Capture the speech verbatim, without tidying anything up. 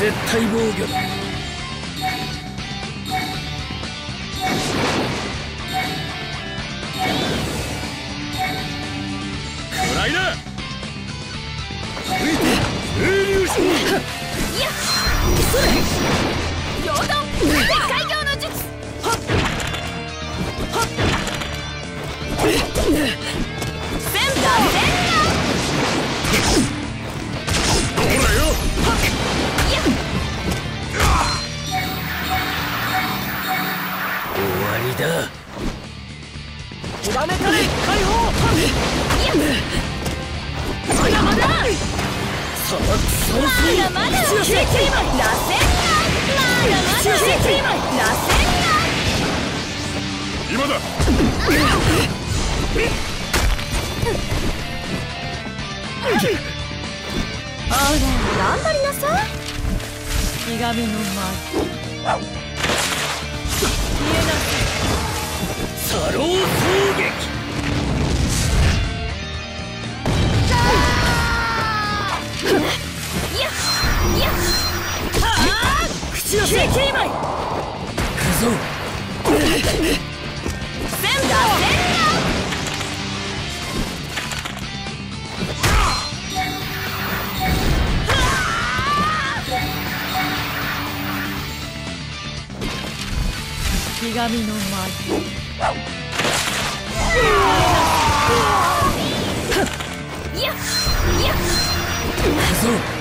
絶対防御だ。くらいな。吹いて風流しに。 いやそれ陽動絶海行の術。はっはっセンター戦ほらよ。 いや終わりだ。 ひらめかれ解放。いやまだまださばくそまだまだ螺旋がまだまだ螺旋が今だ。 あら頑張りなさい。ひがみの舞消えなさい。 サロー攻撃。 いやいやはあ口のせい切りまい。 行くぞ。 センターセンひがみの舞いやいや行くぞ。